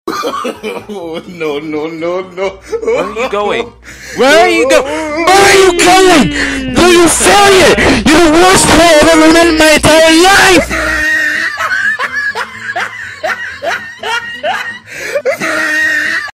Oh, no, no, no, no. Where are you going? Where are you going? Where are you going? You failure! You're the worst player I've ever met in my entire life!